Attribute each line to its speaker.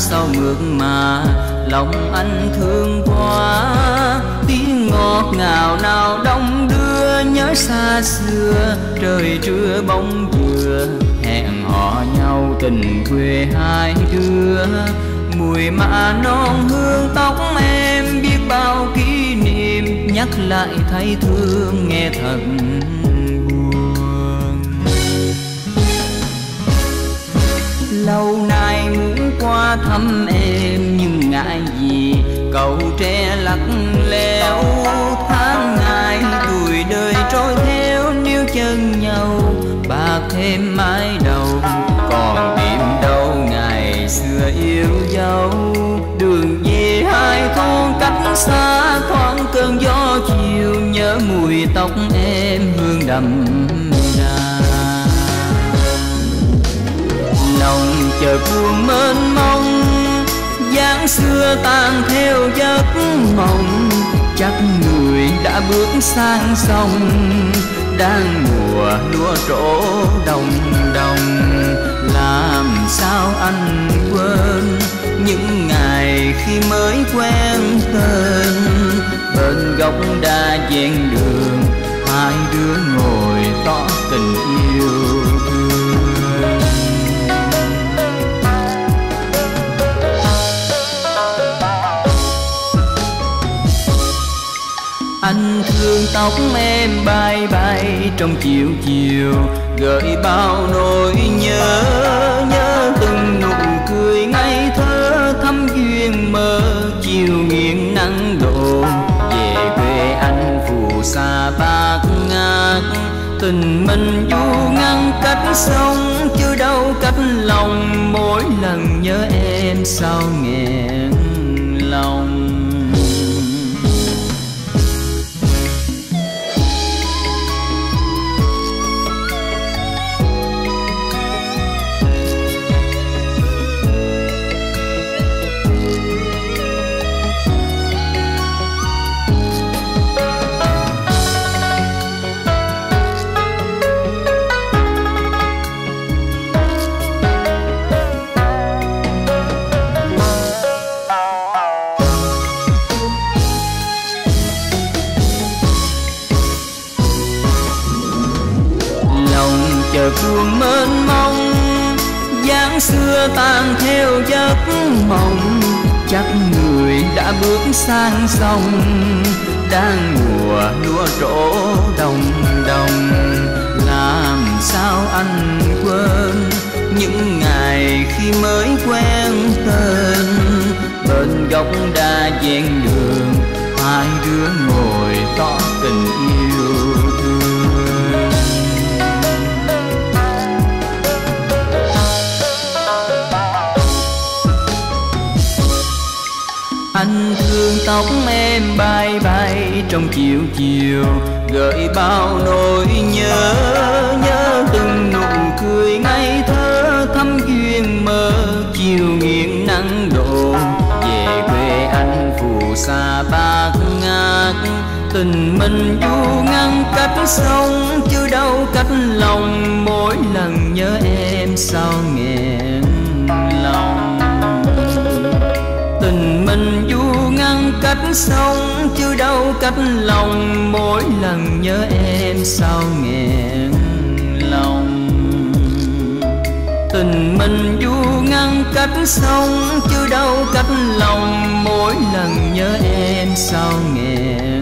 Speaker 1: sao mượt mà lòng anh thương quá. Tiếng ngọt ngào nào đông đưa nhớ xa xưa, trời trưa bóng dừa hẹn hò nhau tình quê hai đứa. Mùi mạ non hương tóc em biết bao kỷ niệm, nhắc lại thấy thương nghe thật buồn. Lâu nay muốn qua thăm em nhưng ngại gì cầu tre lắc léo. Tháng ngày tuổi đời trôi theo níu chân nhau, bạc thêm mái đầu còn tìm đâu ngày xưa yêu dấu. Đường về hai thôn cách xa thoáng cơn gió chiều, nhớ mùi tóc em hương đậm đà. Lòng chờ cuồng mênh mông, dáng xưa tan theo giấc mộng. Chắc người đã bước sang sông, đang mùa lúa trổ đồng đồng. Làm sao anh quên những ngày khi mới quen tên, bên góc đa ven đường hai đứa ngồi tỏ tình yêu thương. Anh thương tóc em bay bay trong chiều chiều, gợi bao nỗi nhớ. Nhớ từng nụ cười ngây thơ thắm duyên mơ, chiều nghiêng nắng đổ về quê anh phù sa bát ngát. Tình mình du ngăn cách sông chứ đâu cách lòng, mỗi lần nhớ em sao nghẹn lòng. Chờ cuồng mênh mông, dáng xưa tan theo giấc mộng. Chắc người đã bước sang sông, đang mùa lúa trổ đồng đồng. Làm sao anh quên những ngày khi mới quen tên, bên góc đa ven đường hai đứa ngồi tỏ tình yêu thương. Anh thương tóc em bay bay trong chiều chiều, gợi bao nỗi nhớ. Nhớ từng nụ cười ngây thơ thắm duyên mơ, chiều nghiêng nắng đổ về quê anh phù sa bát ngát. Tình mình du ngăn cách sông chứ đâu cách lòng, mỗi lần nhớ em sao nghẹn lòng. Tình mình du ngăn cách sông chứ đâu cách lòng, mỗi lần nhớ em sao nghẹn lòng. Tình mình du ngăn cách sông chứ đâu cách lòng, mỗi lần nhớ em sao nghẹn